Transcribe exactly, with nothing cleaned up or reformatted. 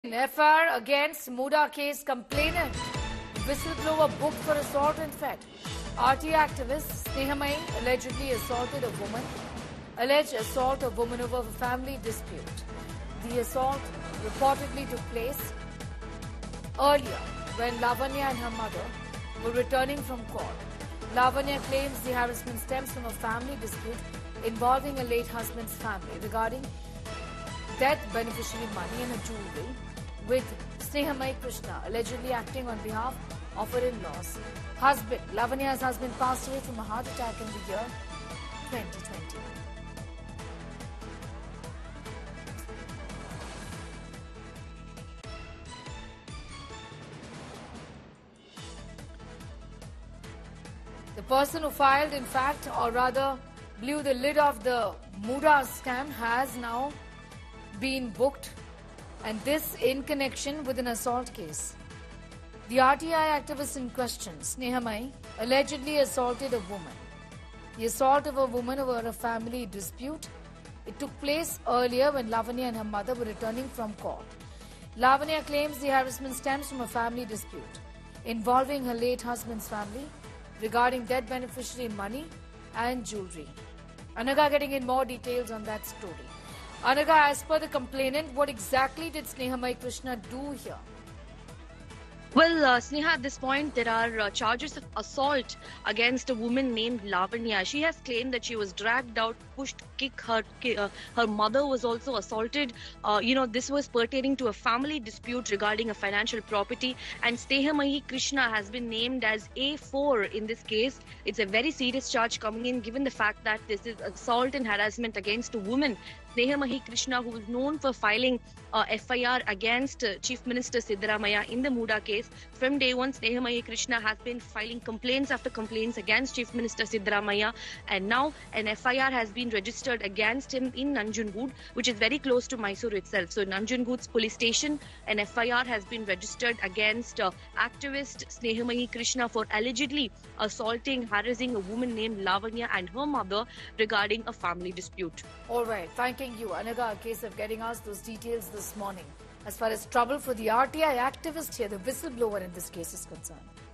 F I R against Muda case complainant. Whistleblower booked for assault and threat. R T activist Sneha Mai allegedly assaulted a woman. Alleged assault of woman over a family dispute. The assault reportedly took place earlier when Lavanya and her mother were returning from court. Lavanya claims the harassment stems from a family dispute involving a late husband's family regarding death beneficiary money and a jewelry, with Sneha Mai Krishna allegedly acting on behalf of her in-laws. Husband, Lavanya's husband, passed away from a heart attack in the year twenty twenty. The person who filed, in fact, or rather blew the lid off the Muda scam has now been booked, and this in connection with an assault case. The R T I activist in question, Sneha Mai, allegedly assaulted a woman. The assault of a woman over a family dispute, it took place earlier when Lavanya and her mother were returning from court. Lavanya claims the harassment stems from a family dispute involving her late husband's family regarding death beneficiary money and jewelry. Anaga getting in more details on that story. Anaga, as per the complainant, what exactly did Sneha Mai Krishna do here? Well, uh, Sneha, at this point, there are uh, charges of assault against a woman named Lavanya. She has claimed that she was dragged out, pushed, kicked. Her uh, her mother was also assaulted. Uh, you know, this was pertaining to a family dispute regarding a financial property. And Sneha Mai Krishna has been named as A four in this case. It's a very serious charge coming in, given the fact that this is assault and harassment against a woman. Sneha Mai Krishna, who is known for filing uh, F I R against uh, Chief Minister Siddaramaiah in the Muda case. From day one, Sneha Mai Krishna has been filing complaints after complaints against Chief Minister Siddaramaiah, and now an F I R has been registered against him in Nanjangud, which is very close to Mysore itself. So Nanjangud's police station, an F I R has been registered against uh, activist Sneha Mai Krishna for allegedly assaulting, harassing a woman named Lavanya and her mother regarding a family dispute. All right, thanking you, Anaga, a case of getting us those details this morning as far as trouble for the R T I activist here, the whistleblower in this case, is concerned.